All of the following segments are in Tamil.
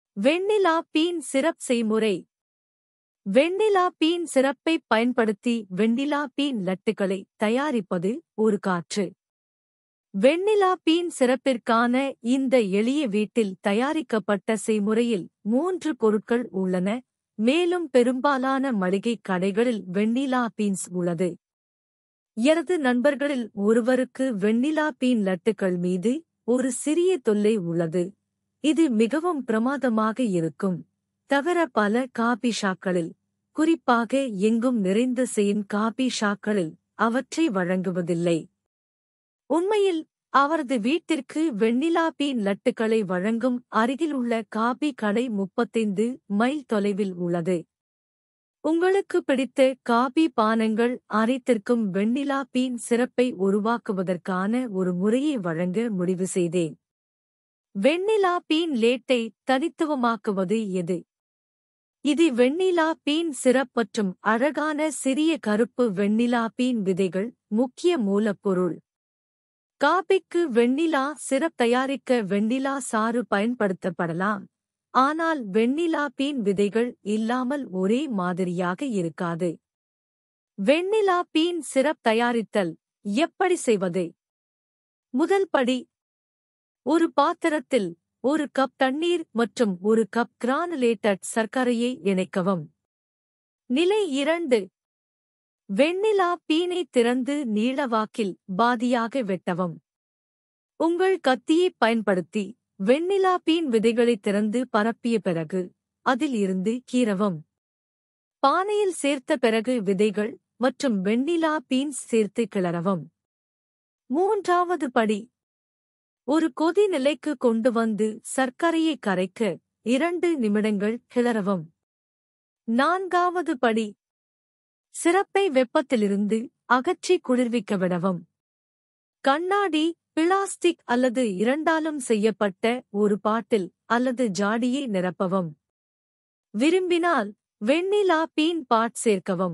வெண்ணிலா பீன் சிரப் செய்முறை. வெண்ணிலா பீன் சிரப்பைப் பயன்படுத்தி வெண்ணிலா பீன் லட்டுகளை தயாரிப்பது ஒரு காற்று. வெண்ணிலா பீன் சிரப்பிற்கான இந்த எளிய வீட்டில் தயாரிக்கப்பட்ட செய்முறையில் 3 பொருட்கள் உள்ளன, மேலும் பெரும்பாலான மளிகை கடைகளில் வெண்ணிலா பீன்ஸ் உள்ளது. எனது நண்பர்களில் ஒருவருக்கு வெண்ணிலா பீன் லட்டுகள் மீது ஒரு சிறிய தொல்லை உள்ளது. இது மிகவும் பிரமாதமாக இருக்கும். தவிர பல காபி ஷாப்களில், குறிப்பாக எங்கும் நிறைந்த செயின் காபி ஷாப்களில் அவற்றை வழங்குவதில்லை. உண்மையில் அவரது வீட்டிற்கு வெண்ணிலா பீன் லட்டுகளை வழங்கும் அருகிலுள்ள காபி கடை 35 மைல் தொலைவில் உள்ளது. உங்களுக்கு பிடித்த காபி பானங்கள் அனைத்திற்கும் வெண்ணிலா பீன் சிரப்பை உருவாக்குவதற்கான ஒரு முறையை வழங்க முடிவு செய்தேன். வெண்ணிலா பீன் லேட்டை தனித்துவமாக்குவது எது? இது வெண்ணிலா பீன் சிரப் மற்றும் அழகான சிறிய கருப்பு வெண்ணிலா பீன் விதைகள் முக்கிய மூலப்பொருள். காபிக்கு வெண்ணிலா சிரப் தயாரிக்க வெண்ணிலா சாறு பயன்படுத்தப்படலாம், ஆனால் வெண்ணிலா பீன் விதைகள் இல்லாமல் ஒரே மாதிரியாக இருக்காது. வெண்ணிலா பீன் சிரப் தயாரித்தல் எப்படி செய்வது? முதல் படி, ஒரு பாத்திரத்தில் 1 கப் தண்ணீர் மற்றும் 1 கப் கிரானுலேட்டட் சர்க்கரையை இணைக்கவும். நிலை 2. வெண்ணிலா பீனை திறந்து நீளவாக்கில் பாதியாக வெட்டவும். உங்கள் கத்தியைப் பயன்படுத்தி வெண்ணிலா பீன் விதைகளை திறந்து பரப்பிய பிறகு அதில் இருந்து கீறவும். பானையில் சேர்த்த பிறகு விதைகள் மற்றும் வெண்ணிலா பீன்ஸ் சேர்த்து கிளறவும். மூன்றாவது படி, ஒரு கொதி நிலைக்கு கொண்டு வந்து சர்க்கரையை கரைக்க 2 நிமிடங்கள் கிளறவும். நான்காவது படி, சிரப்பை வெப்பத்திலிருந்து அகற்றி குளிர்விக்க விடவும். கண்ணாடி, பிளாஸ்டிக் அல்லது இரண்டாலும் செய்யப்பட்ட ஒரு பாட்டில் அல்லது ஜாடியை நிரப்பவும். விரும்பினால் வெண்ணிலா பீன் பாட் சேர்க்கவும்.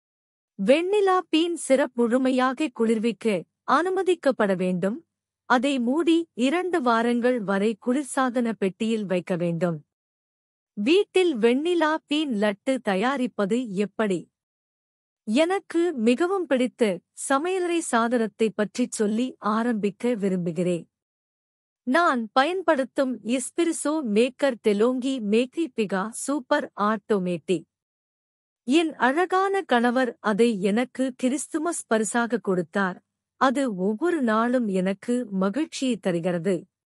வெண்ணிலா பீன் சிரப் முழுமையாக குளிர்விக்க அனுமதிக்கப்பட வேண்டும். அதை மூடி 2 வாரங்கள் வரை குளிர்சாதன பெட்டியில் வைக்க வேண்டும். வீட்டில் வெண்ணிலா பீன் லட்டு தயாரிப்பது எப்படி? எனக்கு மிகவும் பிடித்த சமையலறை சாதனத்தைப் பற்றிச் சொல்லி ஆரம்பிக்க விரும்புகிறேன். நான் பயன்படுத்தும் espresso maker DeLonghi Magnifica super automatic. என் அழகான கணவர் அதை எனக்கு கிறிஸ்துமஸ் பரிசாக கொடுத்தார். அது ஒவ்வொரு நாளும் எனக்கு மகிழ்ச்சியை தருகிறது.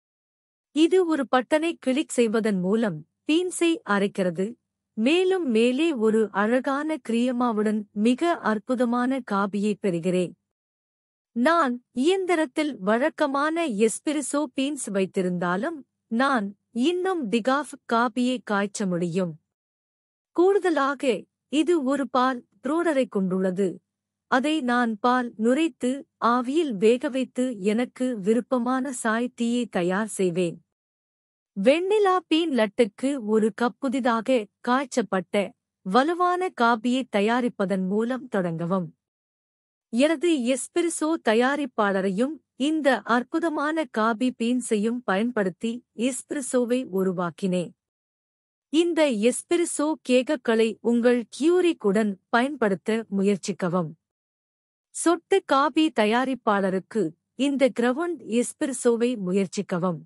இது ஒரு பட்டனை கிளிக் செய்வதன் மூலம் பீன்ஸை அரைக்கிறது, மேலும் மேலே ஒரு அழகான கிரியமாவுடன் மிக அற்புதமான காபியை பெறுகிறேன். நான் இயந்திரத்தில் வழக்கமான எஸ்பிரிசோ பீன்ஸ் வைத்திருந்தாலும் நான் இன்னும் டிகாஃப் காபியை காய்ச்ச முடியும். கூடுதலாக இது ஒரு பால் ப்ரூடரை கொண்டுள்ளது. அதை நான் பால் நுரைத்து ஆவியில் வேகவைத்து எனக்கு விருப்பமான சாய் டீயை தயார் செய்வேன். வெண்ணிலா பீன் லட்டுக்கு 1 கப் புதிதாக காய்ச்சப்பட்ட வலுவான காபியை தயாரிப்பதன் மூலம் தொடங்கவும். எனது எஸ்பிரிசோ தயாரிப்பாளரையும் இந்த அற்புதமான காபி பீன்ஸையும் பயன்படுத்தி எஸ்பிரிசோவை உருவாக்கினேன். இந்த எஸ்பிரிசோ கேக்குகளை உங்கள் கியூரிக்குடன் பயன்படுத்த முயற்சிக்கவும். சொட்டு காபி தயாரிப்பாளருக்கு இந்த கிரவுண்ட் எஸ்பிரிசோவை முயற்சிக்கவும்.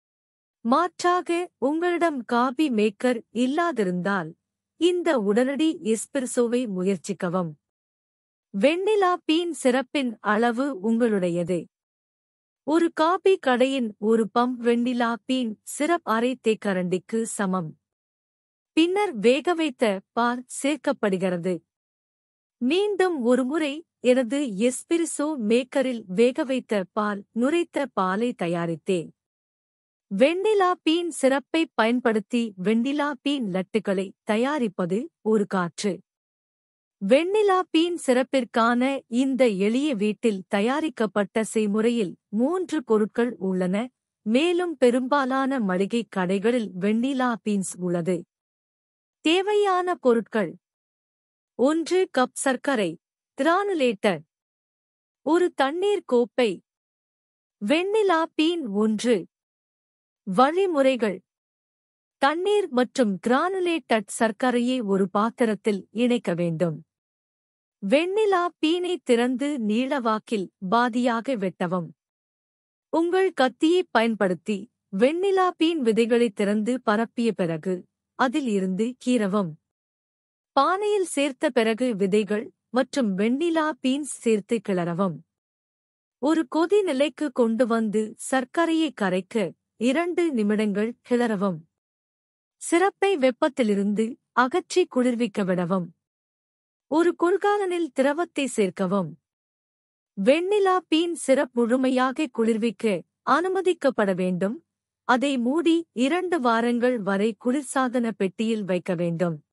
மாற்றாக உங்களிடம் காபி மேக்கர் இல்லாதிருந்தால் இந்த உடனடி எஸ்பிரிசோவை முயற்சிக்கவும். வெண்ணிலா பீன் சிரப்பின் அளவு உங்களுடையது. ஒரு காபி கடையின் 1 பம்ப் வெண்ணிலா பீன் சிரப் அரை தேக்கரண்டிக்கு சமம். பின்னர் வேகவைத்த பால் சேர்க்கப்படுகிறது. மீண்டும் ஒருமுறை எனது எஸ்பிரிசோ மேக்கரில் வேகவைத்த பால் நுரைத்த பாலை தயாரித்தேன். வெண்ணிலா பீன் சிரப்பைப் பயன்படுத்தி வெண்ணிலா பீன் லட்டுகளை தயாரிப்பது ஒரு காற்று. வெண்ணிலா பீன் சிரப்பிற்கான இந்த எளிய வீட்டில் தயாரிக்கப்பட்ட செய்முறையில் 3 பொருட்கள் உள்ளன, மேலும் பெரும்பாலான மளிகை கடைகளில் வெண்ணிலா பீன்ஸ் உள்ளது. தேவையான பொருட்கள்: 1 கப் சர்க்கரை, கிரானுலேட்டர், 1 தண்ணீர் கோப்பை. Vanilla bean 1. வழிமுறைகள்: தண்ணீர் மற்றும் கிரானுலேட்டட் சர்க்கரையை ஒரு பாத்திரத்தில் இணைக்க வேண்டும். வெண்ணிலா பீனை திறந்து நீளவாக்கில் பாதியாக வெட்டவும். உங்கள் கத்தியைப் பயன்படுத்தி வெண்ணிலா பீன் விதைகளை திறந்து பரப்பிய பிறகு அதில் இருந்து கீறவும். பானையில் சேர்த்த பிறகு விதைகள் மற்றும் வெண்ணிலா பீன்ஸ் சேர்த்து கிளறவும். ஒரு கொதி நிலைக்கு கொண்டு வந்து சர்க்கரையை கரைக்க 2 நிமிடங்கள் கிளறவும். சிரப்பை வெப்பத்திலிருந்து அகற்றி குளிர்விக்க விடவும். ஒரு குள்காலனில் திரவத்தை சேர்க்கவும். வெண்ணிலா பீன் சிரப் முழுமையாக குளிர்விக்க அனுமதிக்கப்பட வேண்டும். அதை மூடி 2 வாரங்கள் வரை குளிர்சாதன பெட்டியில் வைக்க வேண்டும்.